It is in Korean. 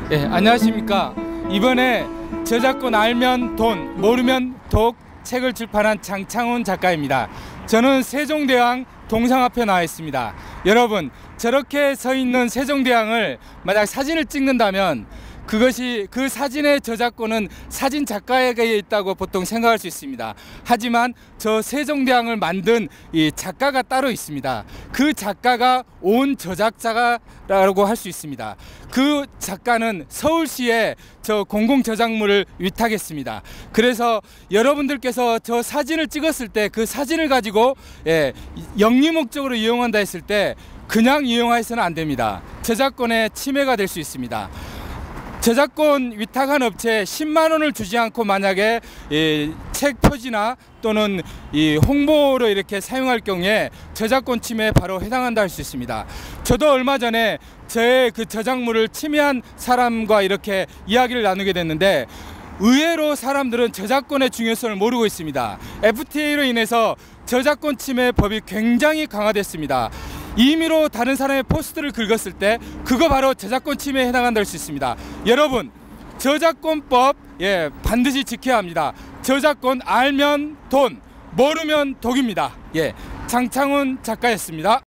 안녕하십니까. 이번에 저작권 알면 돈, 모르면 독 책을 출판한 장창훈 작가입니다. 저는 세종대왕 동상 앞에 나와 있습니다. 여러분, 저렇게 서 있는 세종대왕을 만약 사진을 찍는다면 그 사진의 저작권은 사진 작가에게 있다고 보통 생각할 수 있습니다. 하지만 저 세종대왕을 만든 이 작가가 따로 있습니다. 그 작가가 온 저작자라고 할 수 있습니다. 그 작가는 서울시에 저 공공저작물을 위탁했습니다. 그래서 여러분들께서 저 사진을 찍었을 때 그 사진을 가지고 영리 목적으로 이용한다 했을 때 그냥 이용해서는 안 됩니다. 저작권의 침해가 될 수 있습니다. 저작권 위탁한 업체에 10만 원을 주지 않고 만약에 책 표지나 또는 홍보로 이렇게 사용할 경우에 저작권 침해에 바로 해당한다 할 수 있습니다. 저도 얼마 전에 저의 그 저작물을 침해한 사람과 이렇게 이야기를 나누게 됐는데 의외로 사람들은 저작권의 중요성을 모르고 있습니다. FTA로 인해서 저작권 침해 법이 굉장히 강화됐습니다. 임의로 다른 사람의 포스트를 긁었을 때 그거 바로 저작권 침해에 해당한다 할 수 있습니다. 여러분, 저작권법 반드시 지켜야 합니다. 저작권 알면 돈, 모르면 독입니다. 장창훈 작가였습니다.